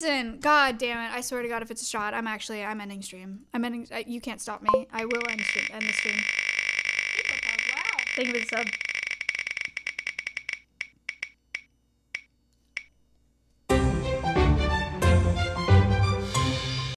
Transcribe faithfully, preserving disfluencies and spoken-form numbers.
Listen, God damn it. I swear to God, if it's a shot, I'm actually, I'm ending stream. I'm ending, uh, you can't stop me. I will end stream, end the stream. Wow. Thank you for the sub.